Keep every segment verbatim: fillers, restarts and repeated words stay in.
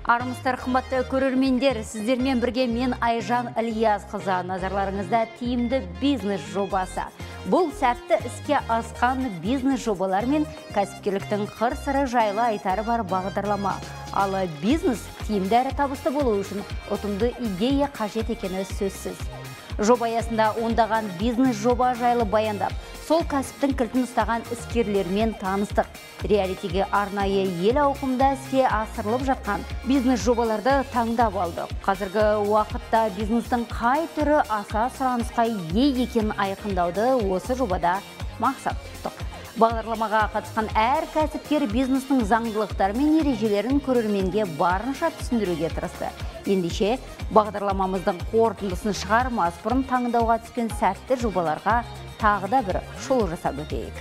Армысыздар, қымбатты көрермендер, сіздермен бірге мен Айжан Ильязқызы. Назарларыңызда тиімді бизнес жобасы. Бұл сәтті іске асқан бизнес жобалар мен кәсіпкерліктің қыр-сыры жайлы айтары бар бағдарлама. Ал бизнес тиімді әрі табысты болу үшін ұтымды идея қажет екені сөзсіз. Жоба аясында ондаған бизнес жоба жайлы баяндап, сол кәсіптің кілтін ұстаған іскерлермен таныстық. Реалитиге арнайы ел ауқымда іске асырылып жатқан бизнес жобаларды таңдап алдық. Қазіргі уақытта бизнестің қай түрі аса сұранысқа ие екенін айқындауды осы жобада мақсат тұттық. Бағдарламаға қатысқан әр кәсіпкер бизнестің заңдылықтары мен ережелерін көрерменге барынша түсіндіруге тырысты. Ендеше, бағдарламамыздың қорытындысын шығармас бұрын таңдауға түскен сәтті жобаларға тағы да бір шолу жасап өтейік.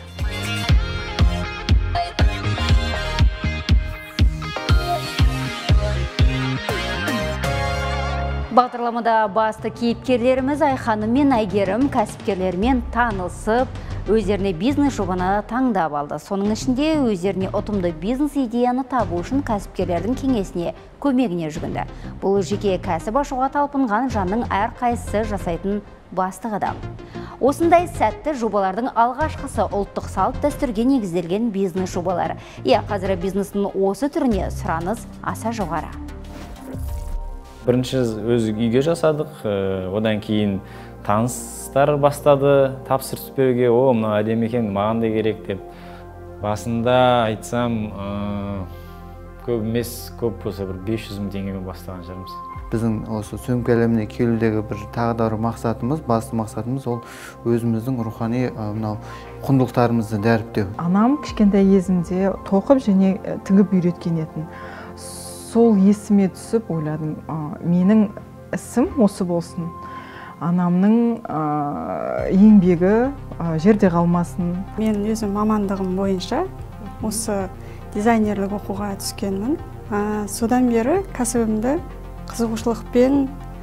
Бағдарламада басты кейіпкерлеріміз Айханым мен Әйгерім кәсіпкерлермен танысып, өздеріне бизнес жобаны таңдап алды. Соның ішінде өздеріне ұтымды бизнес идеяны табу үшін кәсіпкерлердің кеңесіне, көмегіне жүгінді. Бұл жеке кәсіп ашуға талпынған жанның әрқайсысы жасайтын басты қадам. Осындай сәтті жобалардың алғашқысы ұлттық салт дәстүрге негізделген бизнес жобалары. Иә, қазір бизнестің осы түріне сұраныс аса жоғары. Бірінші өз үйге жасадық, одан кейін таныстар бастады, тапсырыс беруге, о, мына әдемі екен, маған да керек деп. Басында айтсам, көп емес, көп болса бір бес жүз мың теңгемен бастаған шығармыз. Біздің осы сөмке әлеміне келудегі бір тағы да бір мақсатымыз, басты мақсатымыз ол өзіміздің рухани мынау құндылықтарымызды дәріптеу. Анам кішкентай кезімде тоқып және тігіп үйреткен етін. Сол есіме түсіп ойладым, менің ісім осы болсын. Анамның еңбегі жерде қалмасын. Мен өзім мамандығым бойынша осы дизайнерлік оқуға түскенмін. Содан бері кәсібімді қызығушылықпен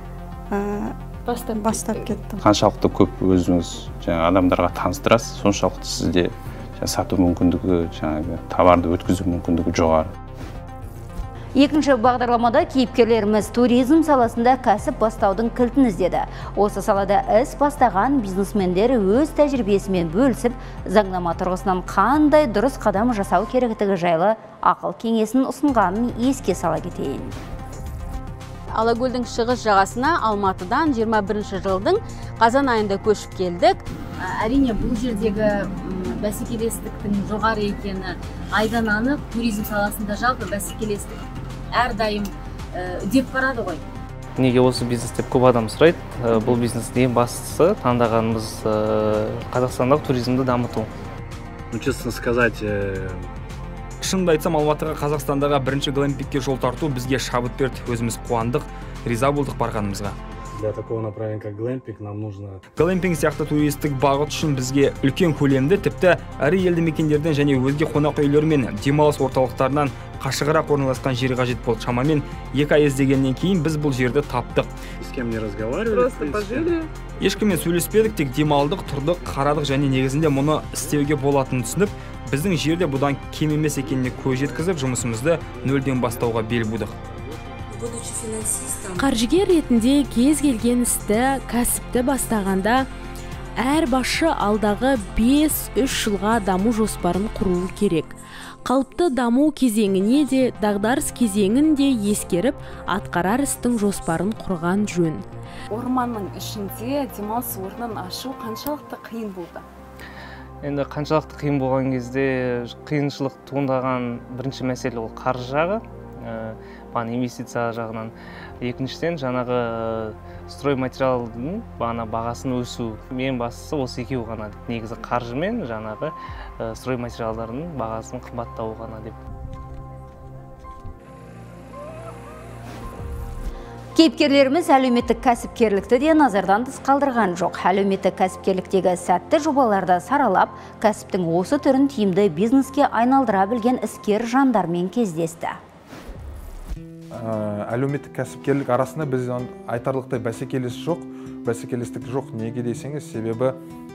бастап кеттім. Қаншалықты көп өзіңіз адамдарға таныстырасыз, соншалықты сізде сату мүмкіндігі, товарды өткізу мүмкіндігі жоғары. Екінші бағдарламада кейіпкерлеріміз туризм саласында кәсіп бастаудың кілтін іздеді. Осы салада іс бастаған бизнесмендер өз тәжірибесімен бөлісіп, заңнама тұрғысынан қандай дұрыс қадам жасау керектігі жайлы ақыл кеңесін ұсынғанын еске сала кетейін. Алакөлдің шығыс жағасына Алматыдан жиырма бірінші жылдың қазан айында көшіп келдік. Әрине, бұл жердегі бәсекелестіктің жоғары екені айдан анық. Туризм саласында жалпы бәсекелестік әрдайым үдеп барады ғой. Неге осы бизнес деп көп адам сұрайды. Бұл бизнестің ең бастысы таңдағанымыз Қазақстандағы туризмді дамыту. Честно сказать, шынымды айтсам, Алматыға, Қазақстандағы бірінші глэмпингке жол тарту бізге шабыт берді. Өзіміз қуандық, риза болдық барғанымызға. Для такого направления как глэмпинг нам нужно. Глэмпинг сияқты туристік бағыт үшін бізге үлкен көлемді, тіпті әрі елді мекендерден және өзге қонақ үйлер мен демалыс орталықтарынан қашығырақ орналасқан жер қажет болды. Шамамен екі ай іздегеннен кейін біз бұл жерді таптық. С кем не разговаривали? Просто пожили. Ешкіммен сөйлеспедік, тек демалдық, тұрдық, қарадық және негізінде мұны істеуге болатынын түсініп, біздің жерде бұдан кем емес екеніне көз жеткізіп, жұмысымызды нөлден бастауға бел будық. Қаржыгер ретінде кез келген істі, кәсіпті бастағанда, әр басшы алдағы бес үш жылға даму жоспарын құруы керек. Қалыпты даму кезеңіне де, дағдарыс кезеңін де ескеріп, атқарар істің жоспарын құрған жөн. Орманның ішінде демалыс орнын ашу қаншалықты қиын болды? Енді қаншалықты қиын болған кезде қиыншылық туындаған бірінші мәселе ол қаржы жағы, инвестиция жағынан. Екіншіден жаңағы строй материалдың бағасын өсу. Мен бастысы осы екеуі ғана. Негізі қаржы мен жаңағы строй материалдарының бағасының қымбаттауы ғана деп. Кейіпкерлеріміз әлеуметтік кәсіпкерлікті де назардан тыс қалдырған жоқ. Әлеуметтік кәсіпкерліктегі сәтті жобаларды саралап, кәсіптің осы түрін тиімді бизнеске айналдыра білген іскер жандармен кездесті. Әлеуметтік кәсіпкерлік арасында біз айтарлықтай бәсекелес жоқ, бәсекелестік жоқ. Неге десеңіз, себебі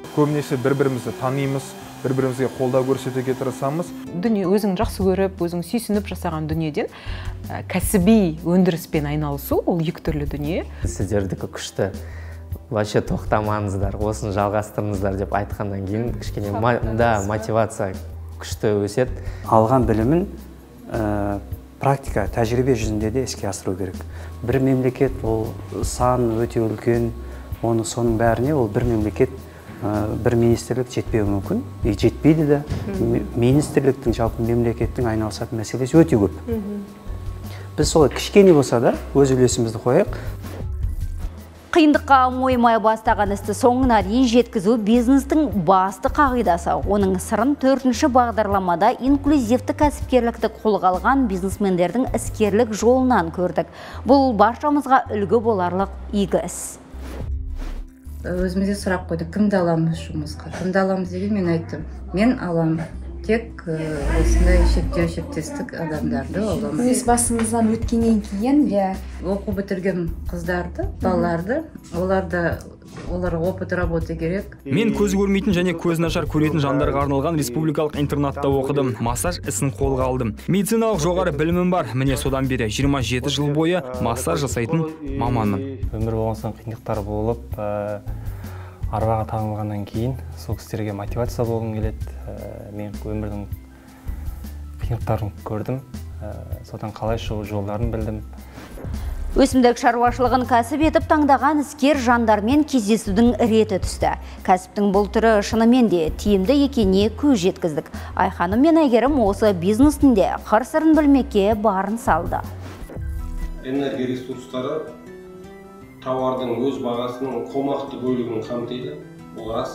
көбінесе бір-бірімізді танимыз, бір-бірімізге қолдау көрсетуге тырысамыз. Дүние өзің жақсы көріп, өзің сүйсініп жасаған дүниеден кәсіби өндіріспен айналысу, ол екі түрлі дүние. Сіздердікі күшті. Вообще тоқтамаңыздар, осыны жалғастырыңыздар деп айтқаннан кейін кішкене да мотивация күшті өседі. Алған білімін практика, тәжірибе жүзінде де іске асыру керек. Бір мемлекет ол сан өте үлкен, оны соның бәріне ол бір мемлекет, бір министрлік жетпеуі мүмкін. И жетпейді де. Министрліктің, жалпы мемлекеттің айналысатын мәселесі өте көп. Біз солай кішкене болса да өз үлесімізді қояйық. Қиындыққа мойымай бастаған істі соңына дейін жеткізу бизнестің басты қағидасы. Оның сырын төртінші бағдарламада инклюзивті кәсіпкерлікті қолға алған бизнесмендердің іскерлік жолынан көрдік. Бұл баршамызға үлгі боларлық игі іс. Өзімізде сұрақ қойдық, кімді аламыз жұмысқа? Кімді аламыз деген мен айттым. Мен аламын. Тек осындай шектеу шектестік адамдарды аламын. Өз басыңыздан өткеннен кейін, я оқу бітірген қыздарды, балаларды, оларды олар опыт работы керек. Мен көзі көрмейтін және көзі нашар көретін жандарға арналған республикалық интернатта оқыдым. Массаж ісін қолға алдым. Медициналық жоғары білімім бар. Міне содан бері жиырма жеті жыл бойы массаж жасайтын маманмын. Өмір болған қиындықтар болып, арбаға таңылғаннан кейін сол кісілерге мотивация болғым келеді. Мен өмірдің қиындықтарын көрдім. Содан қалай шығу жолдарын білдім. Өсімдік шаруашылығын кәсіп етіп таңдаған іскер жандармен кездесудің реті түсті. Кәсіптің бұл түрі шынымен де тиімді екеніне көз жеткіздік. Айханым мен Әйгерім осы бизнестің де қыр-сырын білмекке барын салды. Энергия ресурстары тауардың өз бағасының қомақты бөлігін қамтиды. Бұл рас.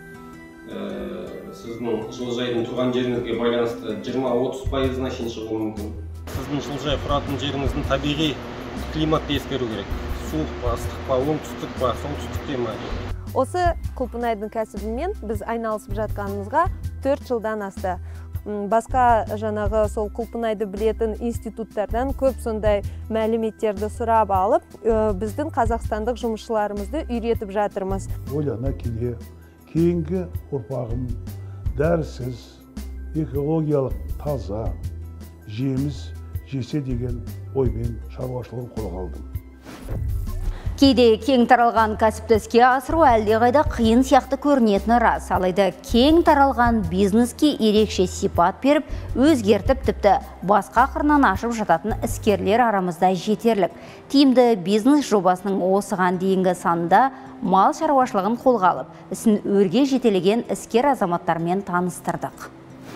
Сіздің жылыжайдың туған жеріңізге байланысты жиырма отыз пайызына шейін шығуы мүмкін. Сіздің жылыжай құратын жеріңіздің табиғи климатты ескеру керек. Суық па, ыстық па, оңтүстік па, солтүстікте ма? Осы Құлпынайдың кәсібімен біз айналысып жатқанымызға төрт жылдан асты. Басқа жаңағы сол Құлпынайды білетін институттардан көп сондай мәліметтерді сұрап алып, біздің қазақстандық жұмысшыларымызды үйретіп жатырмыз. Ойлана келе, кейінгі ұрпағым дәрсіз, экологиялық таза, жеміс жесе деген оймен шаруашылығын қолға алдым. Кейде кең таралған кәсіпті іске асыру әлде қайда қиын сияқты көрінетіні рас. Алайда кең таралған бизнеске ерекше сипат беріп, өзгертіп тіпті басқа қырынан ашып жататын іскерлер арамызда жетерлік. Тиімді бизнес жобасының осыған дейінгі санында мал шаруашылығын қолға алып, ісін өрге жетелеген іскер азаматтармен таныстырдық.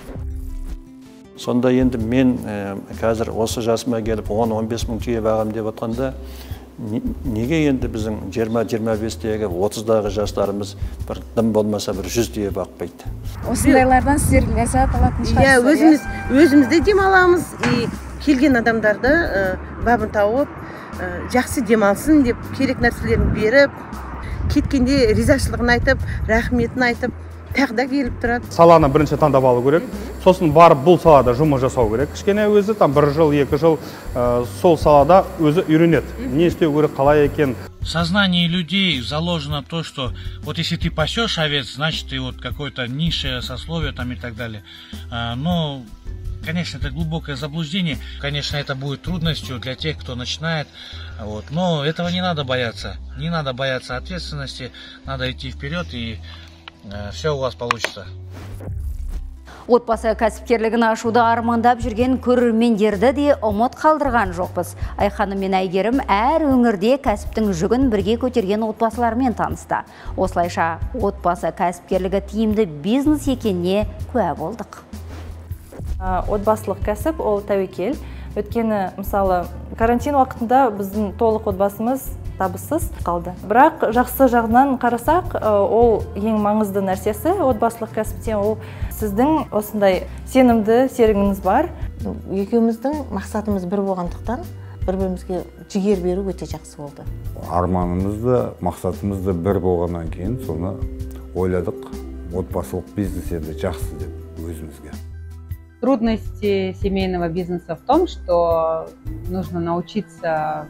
Сонда енді мен қазір осы жасыма келіп он он бес мың түйе бағам деп отқанда, неге енді біздің жиырма жиырма бестегі отыздағы жастарымыз бір дым болмаса бір жүз түйе бақпайды? Осындайлардан сіздер ләззат алатын шығарсыздар. Иә, өзіміз өзімізде демаламыз, и келген адамдарды бабын тауып, жақсы демалсын деп керек нәрселерін беріп, кеткенде ризашылығын айтып, рахметін айтып, тағда келіп тұрады. Саланы бірінші таңдап алу керек. Сосын барып бұл салада жұмыс жасау керек. Кішкене өзі там бір жыл, екі жыл сол салада өзі үйренеді. Не істеу керек, қалай екен. В сознании людей заложено то, что вот если ты пасешь овец, значит ты вот какое-то низшее сословие там и так далее. Но, конечно, это глубокое заблуждение. Конечно, это будет трудностью для тех, кто начинает. Вот. Но этого не надо бояться. Не надо бояться ответственности. Надо идти вперед, и все у вас получится. Отбасы кәсіпкерлігін ашуды армандап жүрген көрермендерді де ұмыт қалдырған жоқпыз. Айханым мен Әйгерім әр өңірде кәсіптің жүгін бірге көтерген отбасылармен танысты. Осылайша отбасы кәсіпкерлігі тиімді бизнес екеніне куә болдық. Отбасылық кәсіп ол тәуекел. Өткені, мысалы, карантин уақытында біздің толық отбасымыз табыссыз қалды. Бірақ жақсы жағынан қарасақ, ол ең маңызды нәрсесі отбасылық кәсіпте, ол сіздің осындай сенімді серігіңіз бар. Екеуміздің мақсатымыз бір болғандықтан бір-бірімізге жігер беру өте жақсы болды. Арманымызды, мақсатымызды бір болғаннан кейін соны ойладық. Отбасылық бизнес еді жақсы деп өзімізге. Трудности семейного бизнеса в том, что нужно научиться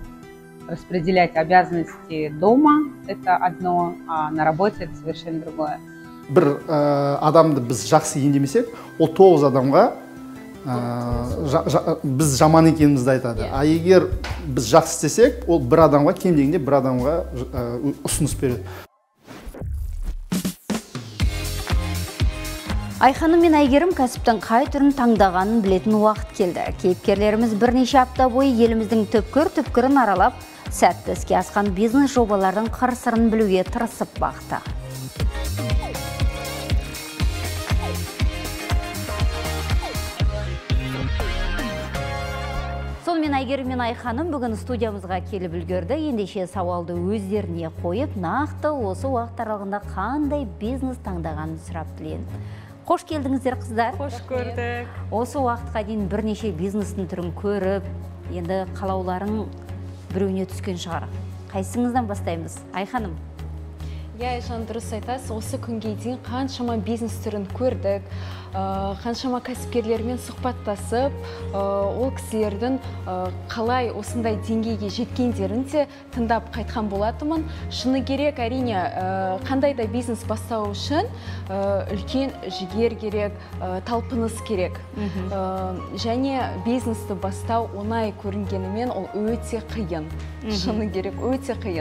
распределять обязанности дома, это одно, а на работе это совершенно другое. бір адамды біз жақсы емдемесек, ол тоғыз адамға біз жаман екенімізді айтады. А егер біз жақсы істесек, ол бір адамға, кем дегенде бір адамға ұсыныс береді. Айханым мен Әйгерім кәсіптің қай түрін таңдағанын білетін уақыт келді. Кейіпкерлеріміз бірнеше апта бойы еліміздің түпкір-түпкірін аралап, сәтті іске асқан бизнес жобалардың қыр-сырын білуге тырысып бақты. Сонымен Әйгерім мен Айханым бүгін студиямызға келіп үлгерді. Ендеше сауалды өздеріне қойып, нақты осы уақыт аралығында қандай бизнес таңдағанын сұрап білейін. Қош келдіңіздер, қыздар. Қош көрдік. Осы уақытқа дейін бірнеше бизнестің түрін көріп, енді қалауларың біреуіне түскен шығар. Қайсыңыздан бастаймыз? Айханым. Я, Айжан, дұрыс айтасыз. Осы күнге дейін қаншама бизнес түрін көрдік, қаншама кәсіпкерлермен сұхбаттасып, ол кісілердің қалай осындай деңгейге жеткендерін де тыңдап қайтқан болатынмын. Шыны керек, әрине, қандай да бизнес бастау үшін үлкен жігер керек, талпыныс керек. Және бизнесті бастау оңай көрінгенімен ол өте қиын. Шыны керек, өте қиын.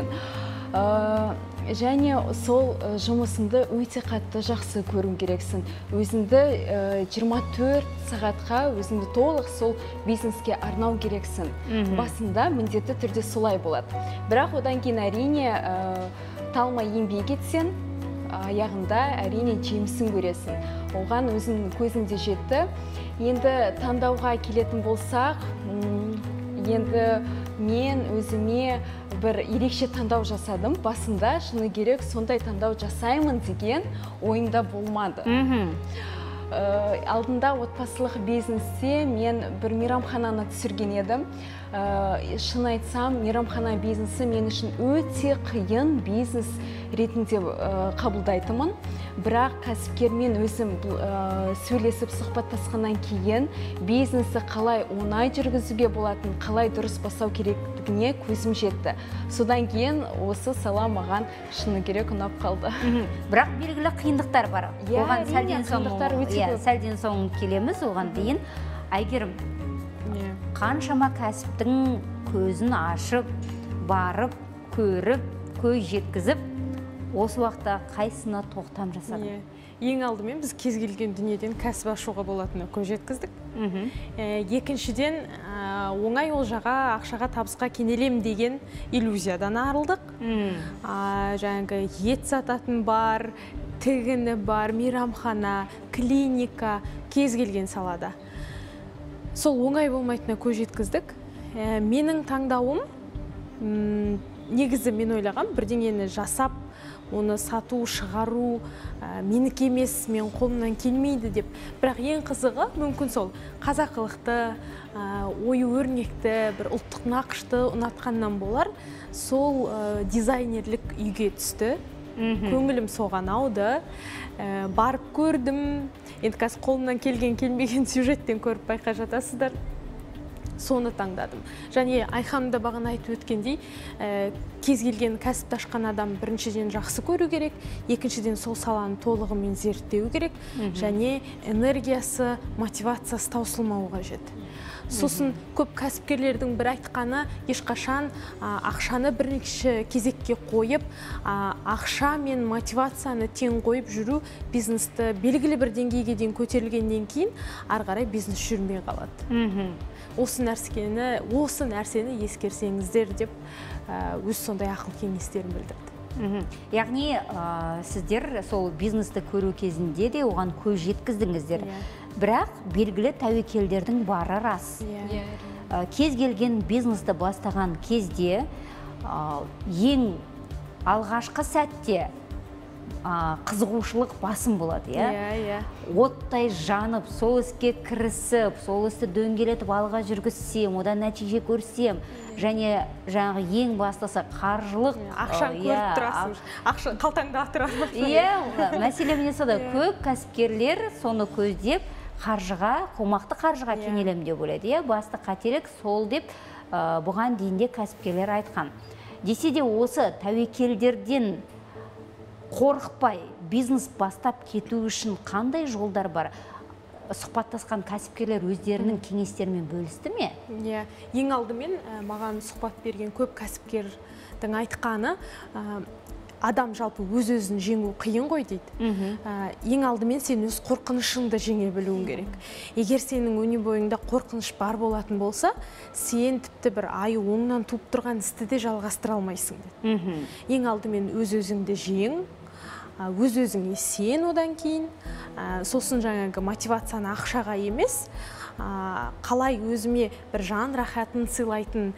Және сол жұмысынды өте қатты жақсы көруң керексің. Өзіңді жиырма төрт сағатқа өзіңді толық сол бизнеске арнау керексің. Басында міндетті түрде солай болады. Бірақ одан кейін әрине талмай еңбек етсең, аяғында әрине жемісін көресің. Оған өзіңнің көзіңде жетті. Енді таңдауға келетін болсақ, енді мен өзіме бір ерекше таңдау жасадым. Басында шыны керек сондай таңдау жасаймын деген ойымда болмады. Алдында отбасылық бизнесте мен бір мейрамхананы түсірген едім. Шын айтсам, мейрамхана бизнесі мен үшін өте қиын бизнес ретінде қабылдайтынмын. Бірақ кәсіпкермен өзім сөйлесіп сұхбаттасқаннан кейін бизнесі қалай оңай жүргізуге болатын, қалай дұрыс бастау керектігіне көзім жетті. Содан кейін осы сала маған шыны керек ұнап қалды. Бірақ белгілі қиындықтар бар. Оған сәлден соң келеміз, оған дейін. Әйгерім, қаншама кәсіптің көзін ашып, барып, көріп, көз жеткізіп, осы уақытта қайсына тоқтам жасадың? Ең алдымен біз кез келген дүниеден кәсіп ашуға болатынына көз жеткіздік. Екіншіден, оңай олжаға, ақшаға, табысқа кенелем деген иллюзиядан арылдық. Жаңағы ет сататын бар, тігіні бар, мейрамхана, клиника, кез келген салада. Сол оңай болмайтынына көз жеткіздік. Менің таңдауым, негізі мен ойлағам, бірдеңені жасап, оны сату, шығару, менікі емес, мен қолымнан келмейді деп. Бірақ ең қызығы мүмкін сол қазақылықты, ойы өрнекті, бір ұлттық нақышты ұнатқаннан болар, сол дизайнерлік үйге түсті. Көңілім соған ауды. Барып көрдім. Енді қазір қолымнан келген, келмеген сюжеттен көріп байқай жатасыздар. Соны таңдадым. Және Айханымда бағана айтып өткендей, кез келген кәсіпті ашқан адам біріншіден жақсы көру керек, екіншіден сол саланы толығымен зерттеу керек, және энергиясы, мотивациясы таусылмауы қажет. Сосын көп кәсіпкерлердің бір айтқаны, ешқашан ақшаны бірінші кезекке қойып, ақша мен мотивацияны тең қойып жүру бизнесті белгілі бір деңгейге дейін көтерілгеннен кейін ары қарай бизнес жүрмей қалады. Осы нәрсені, осы нәрсені ескерсеңіздер деп өз сондай ақыл кеңестерін білдірді. Яғни сіздер сол бизнесті көру кезінде де оған көз жеткіздіңіздер. Бірақ белгілі тәуекелдердің бары рас. Кез келген бизнесті бастаған кезде ең алғашқы сәтте қызығушылық басым болады. Оттай жанып, сол іске кірісіп, сол істі дөңгелетіп алға жүргізсем, одан нәтиже көрсем, және жаңағы ең бастысы қаржылық ақшаны көріп тұрасың, ақша қалтаңда тұрасың. Иә, мәселе міне сода көп кәсіпкерлер соны көздеп қаржыға, қомақты қаржыға кенелем деп ойлайды. Басты қателік сол деп бұған дейінде кәсіпкерлер айтқан. Десе де осы тәуекелдерден қорықпай бизнес бастап кету үшін қандай жолдар бар? Сұхбаттасқан кәсіпкерлер өздерінің кеңестерімен бөлісті ме? Иә, ең алдымен маған сұхбат берген көп кәсіпкердің айтқаны, адам жалпы өз-өзін жеңу қиын ғой дейді. Ең алдымен сен өз қорқынышыңды жеңе білуің керек. Егер сенің өне бойыңда қорқыныш бар болатын болса, сен тіпті бір ай оңынан туып тұрған істі де жалғастыра алмайсың дейді. Ең алдымен өз-өзіңді жең, өз-өзіңе сен, одан кейін сосын жаңағы мотивацияны ақшаға емес, қалай өзіме бір жан рахатын сыйлайтын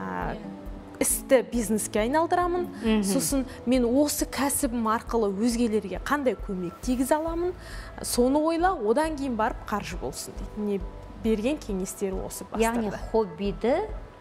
істі бизнеске айналдырамын, сосын мен осы кәсібім арқылы өзгелерге қандай көмек тигізе аламын, соны ойла, одан кейін барып қаржы болсын дейді. Не берген кеңестері осы бастырды. Яғни хоббиді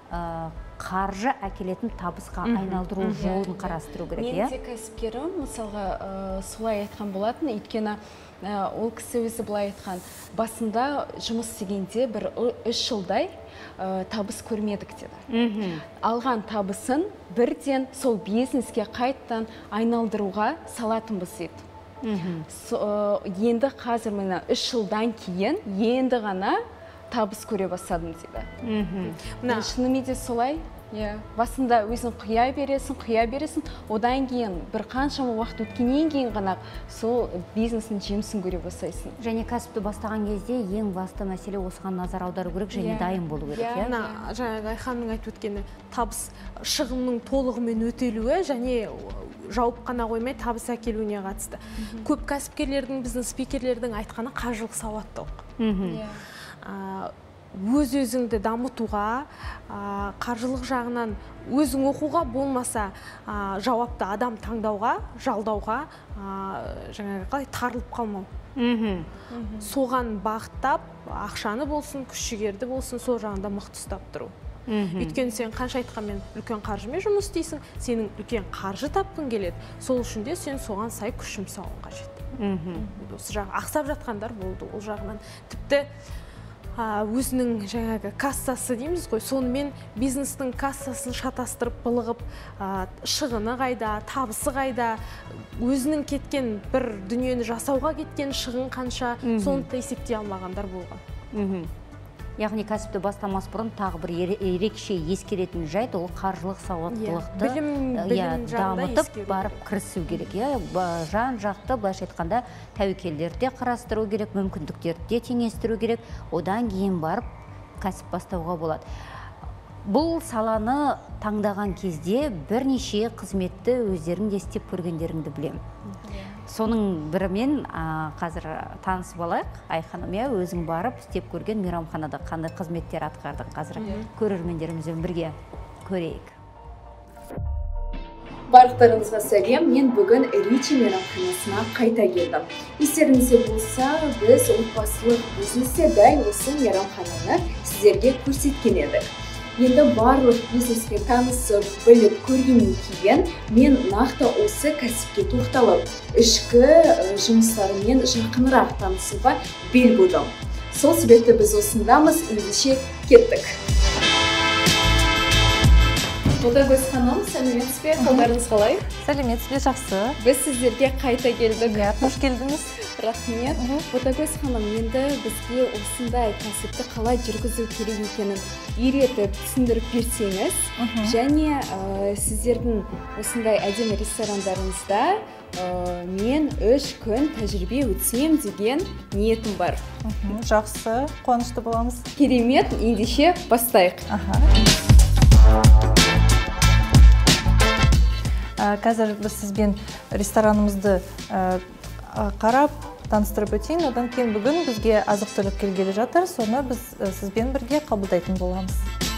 қаржы әкелетін табысқа айналдыру жолын қарастыру керек, иә? Мен де кәсіпкерім, мысалға, солай айтқан болатын, өйткені ол кісі өзі былай айтқан, басында жұмыс істегенде бір үш жылдай табыс көрмедік деді. Алған табысын бірден сол бизнеске қайттан айналдыруға салатынбыз еді. Енді қазір мына үш жылдан кейін енді ғана табыс көре бастадым дейді. Шынымен де солай. Басында өзің құя бересің, құя бересің, одан кейін бір қаншама уақыт өткеннен кейін ғана сол бизнестің жемісін көре бастайсың. Және кәсіпті бастаған кезде ең басты мәселе осыған назар аудару керек және дайын болу керек. Жаңағы Айханның айтып өткені, табыс шығынның толығымен өтелуі және жауып қана қоймай табыс әкелуіне қатысты. Көп кәсіпкерлердің, бизнес спикерлердің айтқаны қаржылық сауаттылық. Өз-өзіңді дамытуға, қаржылық жағынан өзің оқуға, болмаса жауапты адам таңдауға, жалдауға, жаңағы қалай тарылып қалмау. Соған бағыттап, ақшаны болсын, күш-жігерді болсын, сол жағында мықты ұстап тұру. Өйткені сен қанша айтқанмен үлкен қаржымен жұмыс істейсің, сенің үлкен қаржы тапқың келеді. Сол үшін де сен соған сай күш жұмсауың қажет. Осы жағы ақсап жатқандар болды ол жағынан. Тіпті өзінің жаңағы кассасы дейміз ғой, сонымен бизнестің кассасын шатастырып былығып, шығыны қайда, табысы қайда, өзінің кеткен бір дүниені жасауға кеткен шығын қанша, соны да есептей алмағандар болған. Яғни кәсіпті бастамас бұрын тағы бір ерекше ескеретін жайт, ол қаржылық сауаттылықты дамытып барып кірісу керек. Жан жақты, былайша айтқанда, тәуекелдерді қарастыру керек, мүмкіндіктерді теңестіру керек, одан кейін барып кәсіп бастауға болады. Бұл саланы таңдаған кезде бірнеше қызметті өздерің де істеп көргендеріңді білем. Соның бірімен қазір танысып алайық. Айханым, өзің барып істеп көрген мейрамханада қандай қызметтер атқардың? Қазір көрермендерімізбен бірге көрейік. Барлықтарыңызға сәлем, мен бүгін Ричи мейрамханасына қайта келдім. Естеріңізде болса, біз отбасылық бизнесте дәл осы мейрамхананы сіздерге көрсеткен едік. Енді барлық бизнеске танысып, біліп көргеннен кейін мен нақты осы кәсіпке тоқталып, ішкі жұмыстарымен жақынырақ танысуға бел будым. Сол себепті біз осындамыз, ендеше кеттік. Ботагөз ханым, сәлеметсіз бе? Қалдарыңыз қалай? Сәлеметсіз бе, жақсы. Біз сіздерге қайта келдік. Қош келдіңіз. Рахмет. Ботагөз ханым, енді бізге осындай кәсіпті қалай жүргізу керек екенін үйретіп, түсіндіріп берсеңіз, және сіздердің осындай әдемі ресторандарыңызда мен үш күн тәжірибе өтсем деген ниетім бар. Жақсы, қуанышты боламыз. Керемет, ендеше бастайық. Қазір біз сізбен ресторанымызды қарап, таныстырып өтейін, одан кейін бүгін бізге азық-түлік келгелі жатыр, соны біз сізбен бірге қабылдайтын боламыз.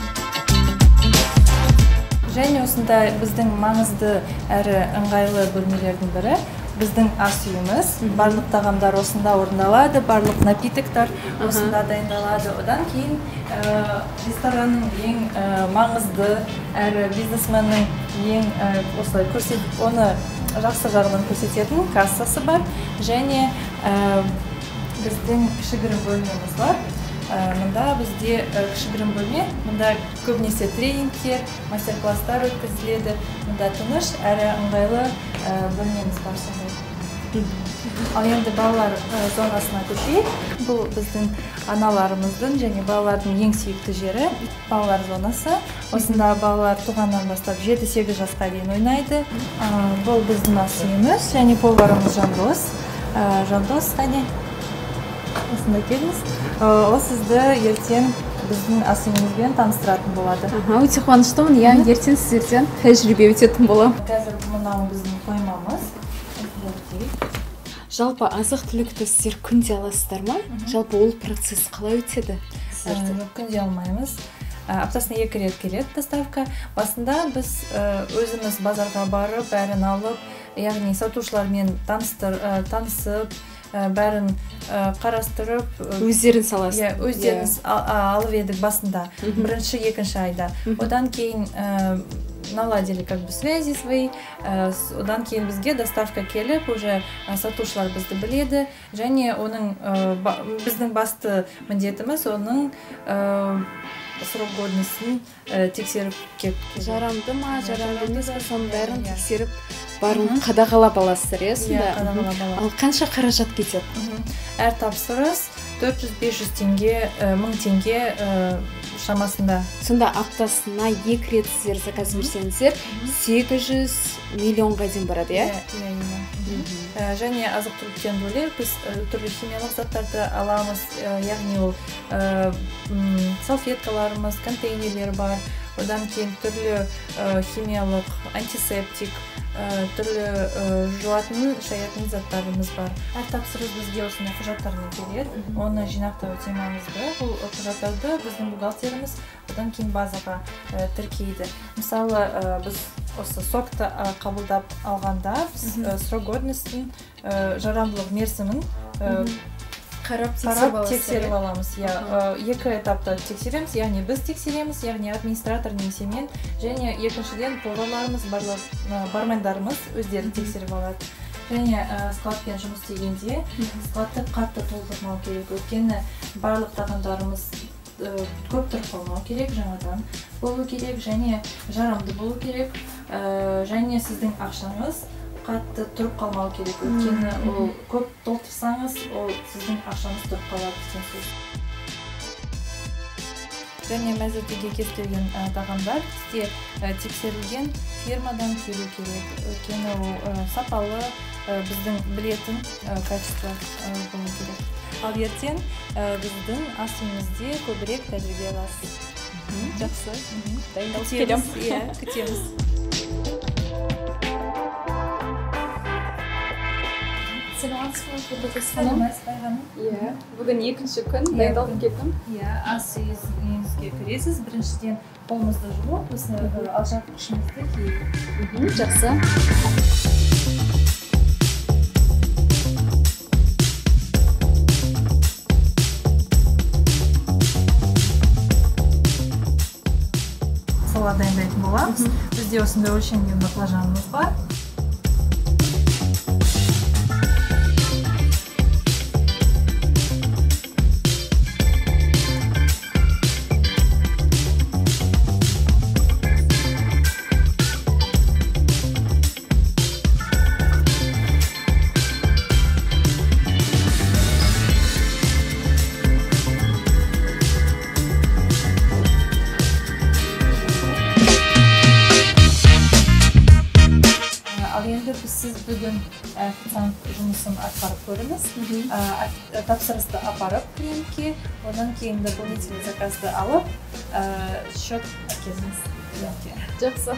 Және осындай біздің маңызды әрі ыңғайлы бөлмелердің бірі біздің ас үйіміз. Барлық тағамдар осында орындалады, барлық напитоктар осында дайындалады. Одан кейін ресторанның ең маңызды әрі бизнесменнің ең осылай көрсетіп, оны жақсы жағынан көрсететін кассасы бар. Және біздің кішігірім бөлмеміз бар. Мұнда бізде кішігірім бөлме, мұнда көбінесе тренингтер, мастер-класстар өткізіледі. Мұнда тыныш әрі ыңғайлы бөлмеміз бар сондай. Ал енді балалар зонасына көшейік. Бұл біздің аналарымыздың және балалардың ең сүйікті жері балалар зонасы. Осында балалар туғаннан бастап жеті-сегіз жасқа дейін ойнайды. Бұл біздің ас үйіміз және поварымыз Жандос. Жандос, қане? Осында келіңіз. Ол сізді ертең біздің ас үйімізбен таныстыратын болады. Өте қуаныштымын. Я ертең сіздерден тәжірибе өтетін боламын. Қазір мынау біздің қоймамыз. Жалпы азық түлікті сіздер күнде аласыздар ма? Жалпы ол процесс қалай өтеді? Күнде алмаймыз. Аптасына екі рет келеді доставка. Басында біз өзіміз базарға барып, бәрін алып, яғни сатушылармен танысып, бәрін қарастырып, өздерін саласыз. Өздерін алып едік басында, бірінші, екінші айда. Одан кейін наладили как бы связи свои, одан кейін бізге доставка келіп, уже сатушылар бізді біледі, және оның біздің басты міндетіміз оның срок годностін тексеріп кеп. Жарамды ма, жарамды емес пе, соның бәрін тексеріп, барын қадағалап аласыздар, иә, сонда? Ал қанша қаражат кетеді? Әр тапсырыс төрт жүз бес жүз теңге, мың теңге шамасында. Сонда аптасына екі рет сіздер заказ берсеңіздер, сегіз жүз миллионға дейін барады, иә? Және азық-түліктен бөлек біз түрлі химиялық заттарды аламыз, яғни ол салфеткаларымыз, контейнерлер бар, одан кейін түрлі химиялық антисептик, түрлі жуатын, шаятын заттарымыз бар. Әр тапсырыс бізге осындай құжаттармен келеді, оны жинақтау өте маңызды. Бұл құжаттарды біздің бухгалтеріміз одан кейін базаға тіркейді. Мысалы, біз осы сокты қабылдап алғанда біз срок годностін жарамдылық мерзімін қарап тексеріп аламыз. Екі этапта тексереміз, яғни біз тексереміз, яғни администратор немесе мен, және екіншіден поварларымыз, бармендарымыз өздері тексеріп алады. Және складпен жұмыс істегенде складты қатты толтырмау керек, өйткені барлық тағамдарымыз көп тұрып қалмау керек, жаңадан болу керек, және жарамды болу керек, және сіздің ақшаңыз қатты тұрып қалмау керек, өйткені ол көп толтырсаңыз, ол сіздің ақшаңыз тұрып қалады деген сөз. Және мәзірдегі кез келген тағамдар бізде тексерілген фирмадан келу керек, өйткені ол сапалы, біздің білетін качество болу керек. Ал ертең біздің ас үйімізде көбірек тәжірибе аласыз. Жақсы. Дайындалып келем. Иә, күтеміз. Иә, бүгін екінші күн дайындалып кеттім. Иә, ас үйіңізге кіресіз, біріншіден қолымызды жуып, осы алжапқышымызды киіп. Жақсы. Салат дайындайтын боламыз. Бізде осындай өлшенген баклажанымыз бар. Сіз бүгін официант жұмысын атқарып көріңіз, тапсырысты апарып клиентке, одан кейін дополнительный заказды алып, счет әкеліңіз клиентке. Жақсы.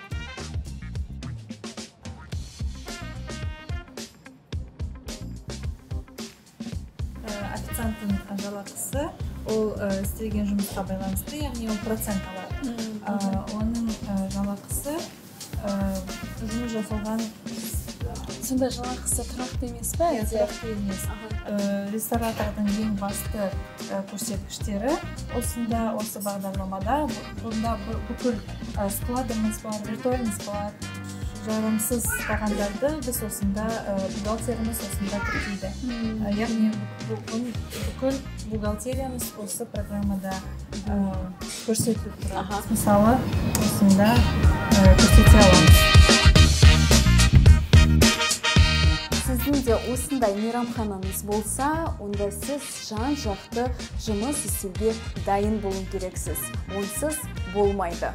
Официанттың жалақысы ол істеген жұмысқа байланысты, яғни ол процент алады. Оның жалақысы жұмыс жасалған. Сонда жалақысы тұрақты емес пе? Тұрақты емес. Ресторатордың ең басты көрсеткіштері осында, осы бағдарламада, бұнда бүкіл складымыз бар, виртуальный склад, жарамсыз тағамдарды біз осында, бухгалтеріміз осында тіркейді. Яғни бүкіл бухгалтериямыз осы программада көрсетіліп тұрады. Мысалы, осында көрсете аламыз. Сіз сіздің де осындай мейрамханаңыз болса, онда сіз жан жақты жұмыс істеуге дайын болу керексіз. Онсыз болмайды.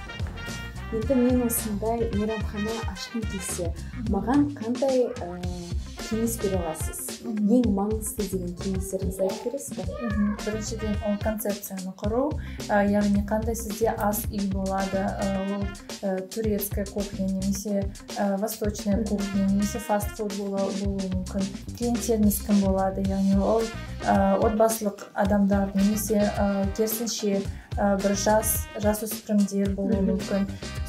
Енді мен осындай мейрамхана ашқым келсе, маған қандай кеңес бере аласыз? Ең маңызды деген кеңестеріңізді айтып бересіз бе? Біріншіден ол концепцияны құру, яғни қандай сізде ас үй болады, ол турецкая кухня, немесе восточная кухня, немесе фастфуд болуы мүмкін. Клиенттеріңіз кім болады, яғни ол отбасылық адамдар, немесе керісінше бір жас жасөспірімдер болуы мүмкін.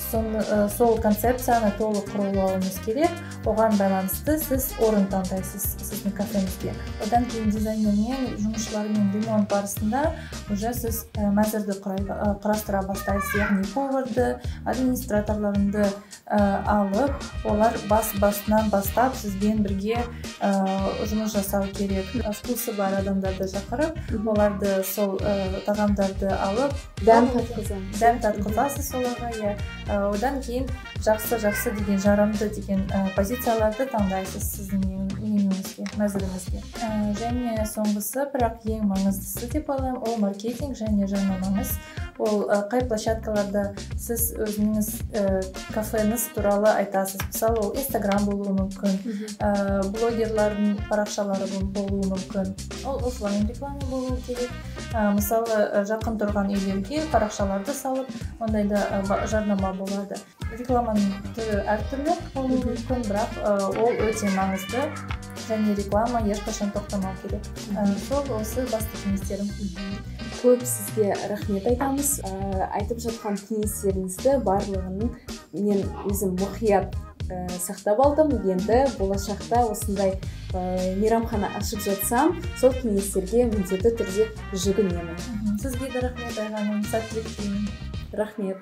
Сол концепцияны толық құрулауыңыз керек. Оған байланысты сіз орын таңдайсыз сіздің кафеңізге. Одан кейін дизайнермен, жұмысшылармен ремонт барысында уже сіз мәзірді құрастыра бастайсыз, яғни поварды, администраторларыңды алып, олар бас-басынан бастап сізбен бірге жұмыс жасау керек. Вкусы бар адамдарды шақырып, оларды сол тағамдарды алып, дәм татқызамыз. Дәм татқызасыз оларға. Одан кейін жақсы-жақсы деген, жарамды деген позицияларды таңдайсыз сіздің менюңізге, мәзіріңізге. Және соңғысы, бірақ ең маңыздысы деп алайын, ол маркетинг және жарнамаңыз. Ол қай площадкаларда сіз өзіңіз кафеңіз туралы айтасыз. Мысалы, ол Инстаграм болуы мүмкін, блогерлардың парақшалары болуы мүмкін. Ол офлайн реклама болуы керек. Мысалы, жақын тұрған үйлерге парақшаларды салып, ондайда жарнама болады. Рекламаның түрі әртүрлі болуы мүмкін, бірақ ол өте маңызды. Және реклама ешқашан тоқтамау керек. Сол осы басты кеңестерім. Көп сізге рахмет айтамыз. Айтып жатқан кеңестеріңізді барлығының мен өзім мұқият сақтап алдым. Енді болашақта осындай мейрамхана ашып жатсам, сол кеңестерге міндетті түрде жүгінемін. Сізге де рахмет айғаным, сәттілік тілеймін. Рахмет.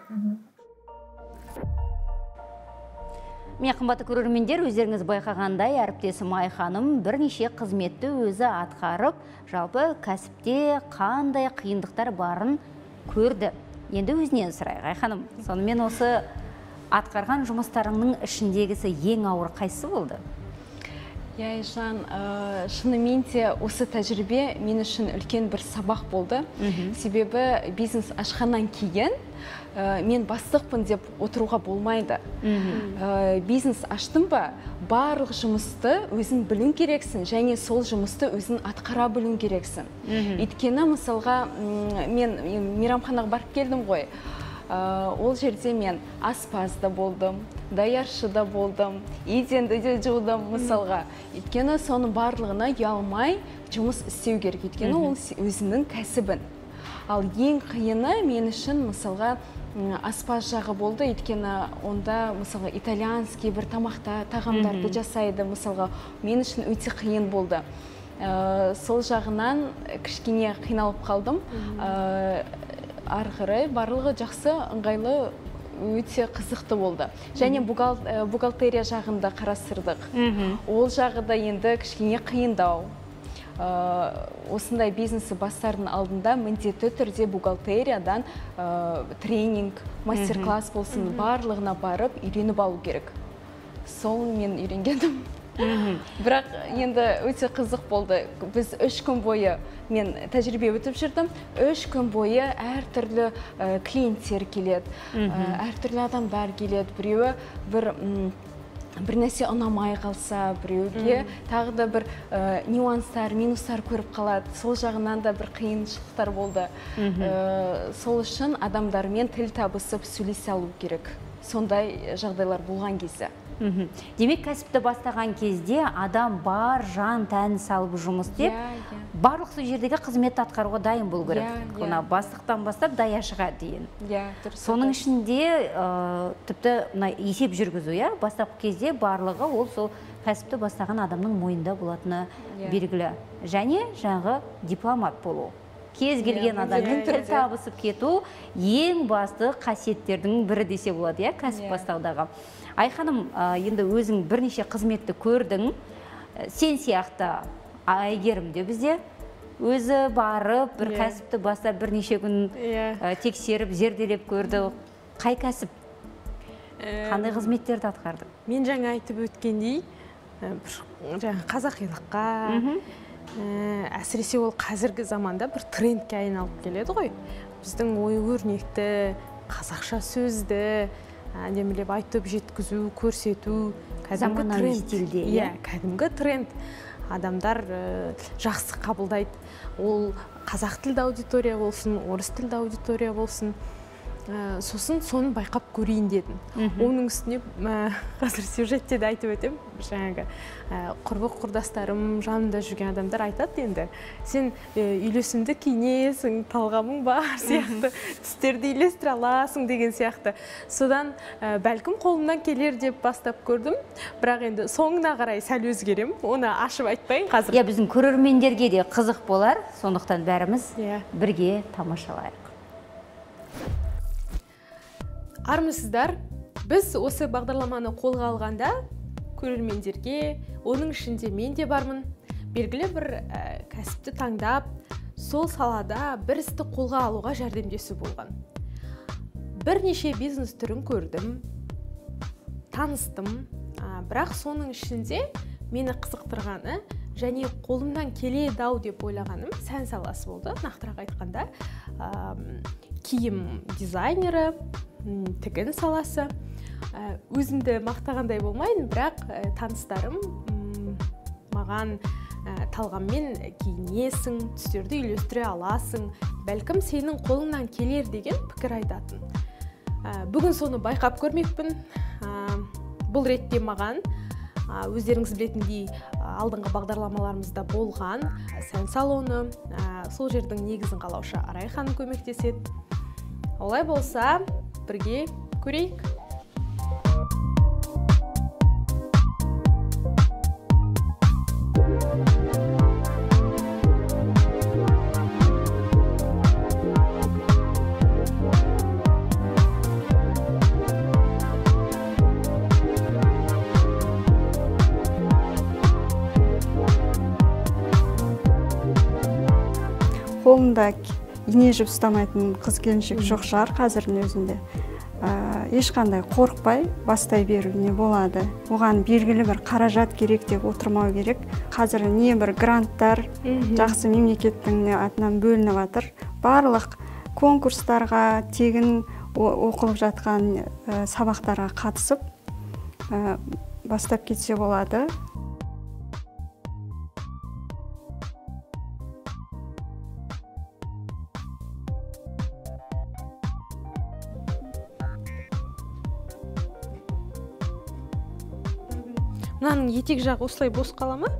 Міне қымбатты көрермендер, өздеріңіз байқағандай, әріптесім Айханым бірнеше қызметті өзі атқарып, жалпы кәсіпте қандай қиындықтар барын көрді. Енді өзінен сұрайық, Айханым. Сонымен осы атқарған жұмыстарыңның ішіндегісі ең ауыр қайсы болды? Я, Айжан, шынымен де осы тәжірибе мен үшін үлкен бір сабақ болды. Себебі бизнес ашқаннан кейін мен бастықпын деп отыруға болмайды. Бизнес аштым ба, барлық жұмысты өзің білуің керексің, және сол жұмысты өзің атқара білуің керексің. Өйткені, мысалға, мен мейрамханаға барып келдім ғой. Ол жерде мен аспаз да болдым, даяршы да болдым, еденді де жудым, мысалға. Өйткені соның барлығына ұялмай жұмыс істеу керек. Өйткені ол өзінің кәсібін. Ал ең қиыны мен үшін, мысалға, аспаз жағы болды. Өйткені онда, мысалға, итальянский бір тамақта тағамдарды жасайды, мысалға, мен үшін өте қиын болды. Сол жағынан кішкене қиналып қалдым. Арғыры барлығы жақсы, ыңғайлы, өте қызықты болды. Және бухгалтерия жағында қарастырдық. Ол жағы да енді кішкене қиындау. Осындай бизнесі бастардың алдында міндетті түрде бухгалтериядан тренинг, мастер-класс болсын, барлығына барып үйреніп алу керек. Сол мен үйренгенім. Бірақ енді өте қызық болды. Біз үш күн бойы мен тәжірибе өтіп жүрдім. Үш күн бойы әртүрлі клиенттер келеді, әртүрлі адамдар келеді. Біреуі бір бір нәрсе ұнамай қалса, біреуге тағы да бір нюанстар, минустар көріп қалады. Сол жағынан да бір қиыншылықтар болды. Сол үшін адамдармен тіл табысып сөйлесе алу керек. Сондай жағдайлар болған кезде. Демек, кәсіпті бастаған кезде адам бар жан тән салып жұмыс деп, барлық сол жердегі қызметті атқаруға дайын болу керек. Бастықтан бастап даяшыға дейін. Соның ішінде тіпті есеп жүргізу, бастапқы кезде барлығы ол сол кәсіпті бастаған адамның мойнында болатыны белгілі. Және жаңағы дипломат болу. Кез келген адаммен тіл табысып кету ең басты қасиеттердің бірі десе болады, кәсіп бастаудағы. Айханым, енді өзің бірнеше қызметті көрдің, сен сияқты Айгерім де бізде өзі барып, бір кәсіпті бастап бірнеше күн тексеріп, зерделеп көрді. Қай кәсіп? Қандай қызметтерді атқарды? Мен жаңа айтып өткендей, бір жаңағы қазақилыққа, әсіресе ол қазіргі заманда бір трендке айналып келеді ғой. Біздің ой өрнекті, қазақша сөзді әдемілеп айтып жеткізу, көрсету, заманауи стильде. Иә, кәдімгі тренд. Адамдар жақсы қабылдайды. Ол қазақ тілді аудитория болсын, орыс тілді аудитория болсын. Сосын соны байқап көрейін дедім. Оның үстіне қазір сюжетте де айтып өтем, жаңағы құрбы құрдастарым, жанымда жүрген адамдар айтады енді, сен үйлесімді киінесің, талғамың бар сияқты, түстерді үйлестіре аласың деген сияқты. Содан бәлкім қолымнан келер деп бастап көрдім, бірақ енді соңына қарай сәл өзгерем, оны ашып айтпайын қазір. Иә, біздің көрермендерге де қызық болар, сондықтан бәріміз бірге тамашалайық. Армысыздар, біз осы бағдарламаны қолға алғанда көрермендерге, оның ішінде мен де бармын, белгілі бір кәсіпті таңдап, сол салада бір істі қолға алуға жәрдемдесу болған. Бірнеше бизнес түрін көрдім, таныстым, бірақ соның ішінде мені қызықтырғаны және қолымнан келеді-ау деп ойлағаным сән саласы болды. Нақтырақ айтқанда, киім дизайнері, тігін саласы. Өзімді мақтағандай болмайын, бірақ таныстарым маған талғаммен киінесің, түстерді үйлестіре аласың, бәлкім сенің қолыңнан келер деген пікір айтатын. Бүгін соны байқап көрмекпін. Бұл ретте маған өздеріңіз білетіндей алдыңғы бағдарламаларымызда болған сән салоны, сол жердің негізін қалаушы Арай ханым көмектеседі. Олай болса, бірге көрейік. Қолында ине жіп ұстамайтын қыз келіншек жоқ шығар қазірдің өзінде. Ешқандай қорықпай бастай беруіне болады. Оған белгілі бір қаражат керек деп отырмау керек. Қазір не бір гранттар жақсы мемлекеттің атынан бөлініп жатыр. Барлық конкурстарға, тегін оқылып жатқан сабақтарға қатысып бастап кетсе болады. Мынаның етек жағы осылай бос қала ма?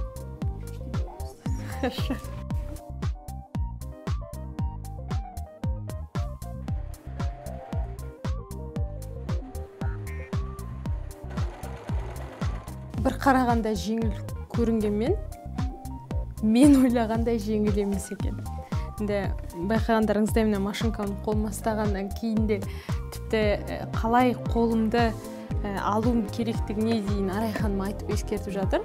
Бір қарағанда жеңіл көрінгенмен, мен ойлағандай жеңіл емес екен. Байқағандарыңызда мына машинканы қолыма ұстағаннан кейін де тіпті қалай қолымды алуым керектігіне дейін Арай ханым айтып ескертіп жатыр.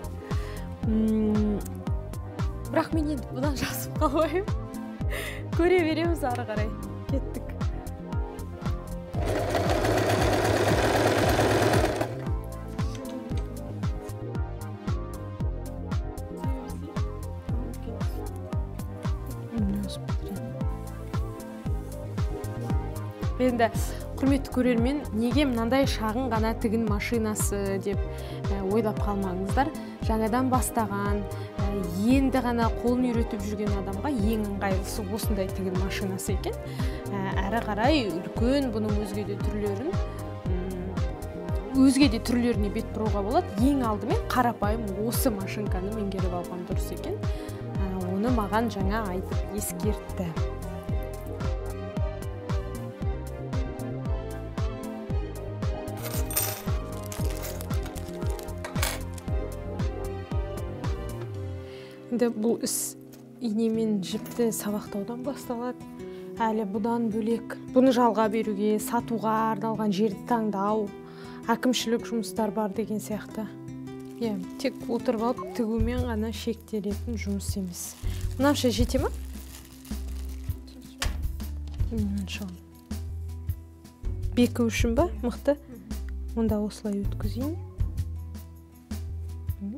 Бірақ мен енді бұдан жасып қалмайым. Көре береміз ары қарай. Кеттік. Енді құрметті көрермен, неге мынандай шағын ғана тігін машинасы деп ойлап қалмаңыздар. Жаңадан бастаған, енді ғана қолын үйретіп жүрген адамға ең ыңғайлысы осындай тігін машинасы екен. Әрі қарай үлкен бұның өзге де түрлерін, өзге де түрлеріне бет бұруға болады. Ең алдымен қарапайым осы машинканы меңгеріп алған дұрыс екен. Оны маған жаңа айтып ескертті. Бұл іс инемен жіпті сабақтаудан басталады. Әлі бұдан бөлек. Бұны жалға беруге, сатуға арналған жерді таңдау, әкімшілік жұмыстар бар деген сияқты. Тек отырып алып тігумен ғана шектелетін жұмыс емес. Мынауша жете ме? Бекі үшін ба? Мықты? Онда осылай өткізейін.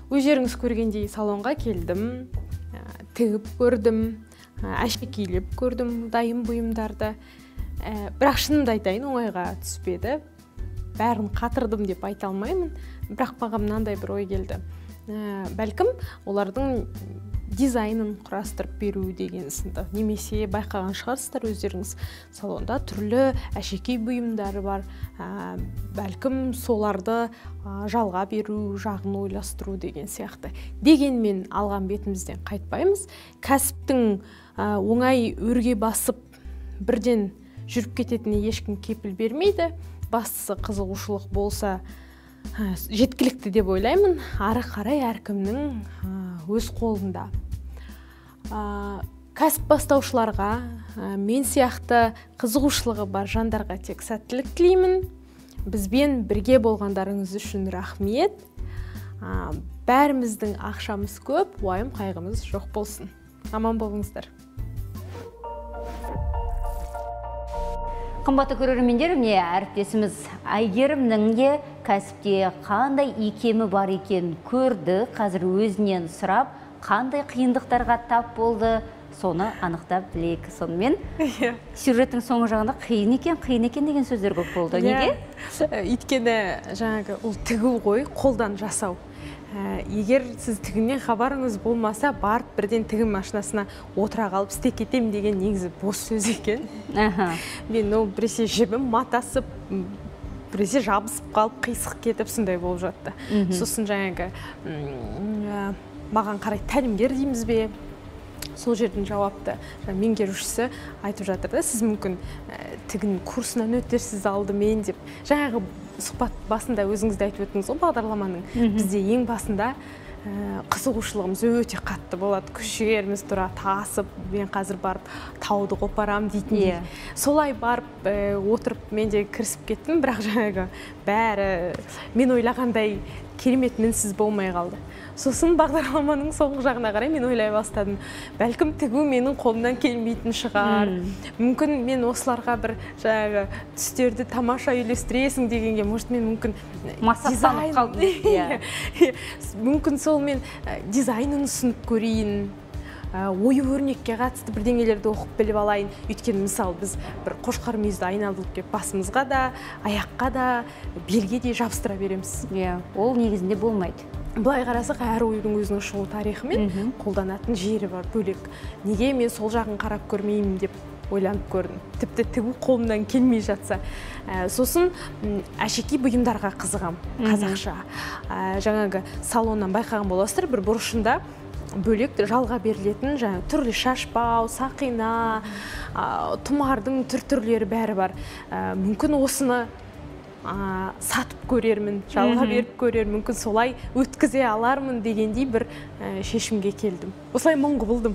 өздеріңіз көргендей салонға келдім, тігіп көрдім, әшекейлеп көрдім дайын бұйымдарды. Бірақ шынымды айтайын, оңайға түспеді. Бәрін қатырдым деп айта алмаймын, бірақ маған мынандай бір ой келді. Бәлкім олардың дизайнын құрастырып беру деген сынды. Немесе байқаған шығарсыздар өздеріңіз салонда түрлі әшекей бұйымдары бар. Бәлкім соларды жалға беру, жағын ойластыру деген сияқты. Дегенмен алған бетімізден қайтпаймыз. Кәсіптің оңай өрге басып бірден жүріп кететіне ешкім кепіл бермейді. Бастысы қызығушылық болса жеткілікті деп ойлаймын. Ары қарай әркімнің өз қолында. Кәсіп бастаушыларға, мен сияқты қызығушылығы бар жандарға тек сәттілік тілеймін. Бізбен бірге болғандарыңыз үшін рахмет. Бәріміздің ақшамыз көп, уайым қайғымыз жоқ болсын. Аман болыңыздар. Қымбатты көрермендер, міне әріптесіміз Әйгерімнің де кәсіпте қандай икемі бар екен көрді, қазір өзінен сұрап, қандай қиындықтарға тап болды, соны анықтап білейік. Сонымен сюжеттің соңғы жағында қиын екен, қиын екен деген сөздер көп болды. Неге? Өйткені жаңағы ол тігу ғой, қолдан жасау. Егер сіз тігіннен хабарыңыз болмаса, барып бірден тігін машинасына отыра қалып істеп кетем деген негізі бос сөз екен. Мен ол біресе жібім матасып, біресе жабысып қалып, қисық кетіп сондай болып жатты. Сосын жаңағы маған қарай тәлімгер дейміз бе? Сол жердің жауапты меңгерушісі айтып жатыр да, сіз мүмкін тігін курсынан өтерсіз алдымен деп. Жаңағы сұхбат басында өзіңізді айтып өттіңіз ғой бағдарламаның. Бізде ең басында қызығушылығымыз өте қатты болады. Күш жігеріміз тұра тасып, мен қазір барып тауды қопарам дейтіндей. Солай барып отырып мен де кірісіп кеттім, бірақ жаңағы бәрі мен ойлағандай керемет мінсіз болмай қалды. Сосын бағдарламаның соңғы жағына қарай мен ойлай бастадым. Бәлкім тігу менің қолымнан келмейтін шығар. Мүмкін мен осыларға бір жаңағы түстерді тамаша үйлестіресің дегенге, может мен мүмкін масақтанып қалдым. Мүмкін сол мен дизайнын ұсынып көрейін. Ою өрнекке қатысты бірдеңелерді оқып біліп алайын. Өйткені мысалы біз бір қошқар мүйізді айналдырып кеп басымызға да, аяққа да, белге де жабыстыра береміз. Ол негізінде болмайды. Былай қарасақ, әр ойдың өзінің шығу тарихы мен қолданатын жері бар бөлек. Неге мен сол жағын қарап көрмеймін деп ойланып көрдім. Тіпті тігу қолымнан келмей жатса. Сосын әшекей бұйымдарға қызығам, қазақша. Жаңағы салоннан байқаған боласыздар, бір бұрышында бөлек жалға берілетін түрлі шашбау, сақина, тұмардың түр-түрлері бәрі бар. Мүмкін осыны сатып көрермін, жалға беріп көрермін, мүмкін солай өткізе алармын дегендей бір шешімге келдім. Осылай мұң құбылдым.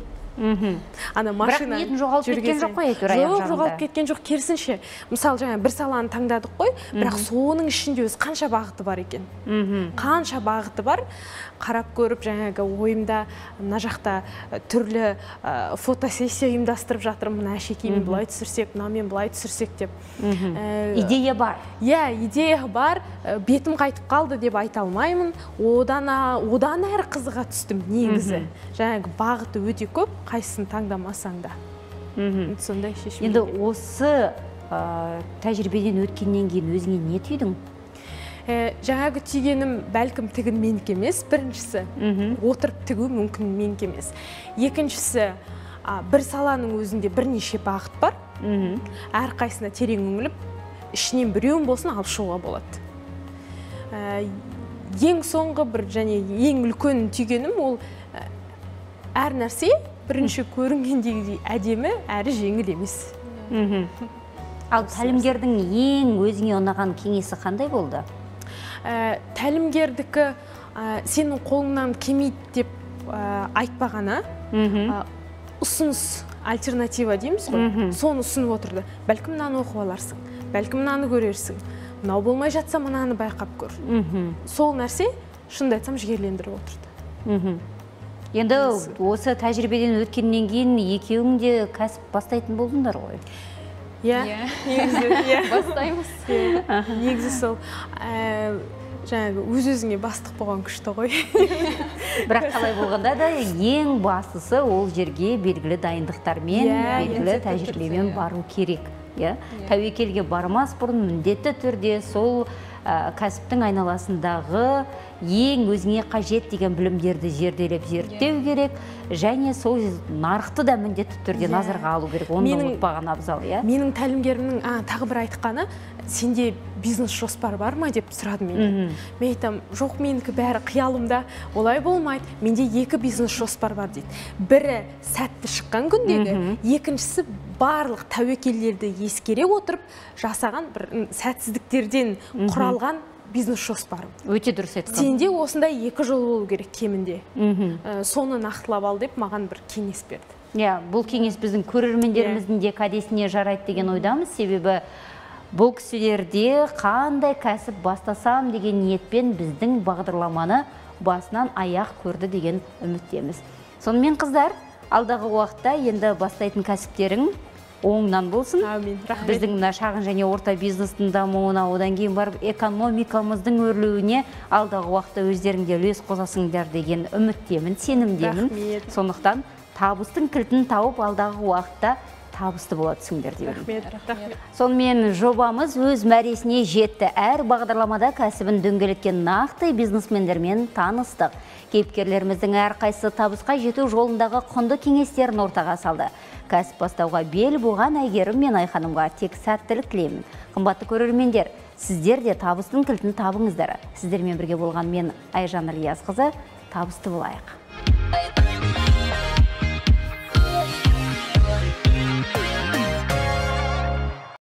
Бірақ ниетін жоғалып кеткен жоқ қой әйтеуір аяқ жағында? Жоқ, жоғалып кеткен жоқ, керісінше. Мысалы, жаңа бір саланы таңдадық қой, бірақ соның ішінде өз қанша бағыты бар екен. Қанша бағыты бар, қарап көріп, жаңағы ойымда мына жақта түрлі фотосессия ұйымдастырып жатырмын, мына әшекеймен былай түсірсек, мынамен былай түсірсек деп. Идея бар. Иә, идея бар, бетім қайтып қалды деп айта алмаймын. Одан әрі қызыға түстім негізі. Жаңағы бағыты өте көп, қайсысын таңдамасаң да. Сондай шешім. Енді осы тәжірибеден өткеннен кейін өзіңе не түйдің? Жаңағы түйгенім бәлкім тігін менікі емес, біріншісі отырып тігу мүмкін менікі емес. Екіншісі, бір саланың өзінде бірнеше бағыт бар. Әр қайсына терең үңіліп, ішінен біреуін болсын алып шығуға болады. Ең соңғы бір және ең үлкен түйгенім ол әр нәрсе бірінші көрінгендегідей әдемі, әрі жеңіл емес. Ал тәлімгердің ең өзіңе ұнаған кеңесі қандай болды? Тәлімгердікі сенің қолыңнан келмейді деп айтпағаны, ұсыныс, альтернатива дейміз ғой, соны ұсынып отырды. Бәлкім мынаны оқып аларсың, бәлкім мынаны көрерсің, мынау болмай жатса мынаны байқап көр. Сол нәрсе шынымды айтсам жігерлендіріп отырды. Енді осы тәжірибеден өткеннен кейін екеуің де кәсіп бастайтын болдыңдар ғой? Иә, негізі бастаймыз. Негізі сол. жаңағы өз-өзіңе бастық болған күшті ғой. Бірақ қалай болғанда да ең бастысы ол жерге белгілі дайындықтармен, белгілі тәжірибемен бару керек. Тәуекелге бармас бұрын міндетті түрде сол кәсіптің айналасындағы ең өзіңе қажет деген білімдерді зерделеп зерттеу керек, және сол нарықты да міндетті түрде назарға алу керек, оны ұмытпаған абзал. Менің тәлімгерімнің тағы бір айтқаны, сенде бизнес жоспар бар ма деп сұрады мен. Мен айтам, жоқ, менікі бәрі қиялымда, олай болмайды. Менде екі бизнес жоспар бар дейді. Бірі сәтті шыққан күндегі, екіншісі барлық тәуекелдерді ескере отырып жасаған бір сәтсіздіктерден құралған бизнес жоспарым. Өте дұрыс айтқан. Сенде осындай екі жол болу керек кемінде. Соны нақтылап ал деп маған бір кеңес берді. Иә, бұл кеңес біздің көрермендеріміздің де кәдесіне жарайды деген ойдамыз, себебі бұл кісілерде қандай кәсіп бастасам деген ниетпен біздің бағдарламаны басынан аяқ көрді деген үміттеміз. Сонымен қыздар, алдағы уақытта енді бастайтын кәсіптерің оңынан болсын. Біздің мына шағын және орта бизнестің дамуына, одан кейін барып экономикамыздың өрлеуіне алдағы уақытта өздеріңде үлес қосасыңдар деген үміттемін, сенімдемін. Сондықтан табыстың кілтін тауып алдағы уақытта табысты бола түсіңдер деп ойлаймын. Сонымен жобамыз өз мәресіне жетті. Әр бағдарламада кәсібін дөңгелеткен нақты бизнесмендермен таныстық. Кейіпкерлеріміздің әрқайсысы табысқа жету жолындағы құнды кеңестерін ортаға салды. Кәсіп бастауға бел буған Әйгерім мен Айханымға тек сәттілік тілеймін. Қымбатты көрермендер, сіздер де табыстың кілтін табыңыздар. Сіздермен бірге болған мен Айжан Ильязқызы, табысты болайық.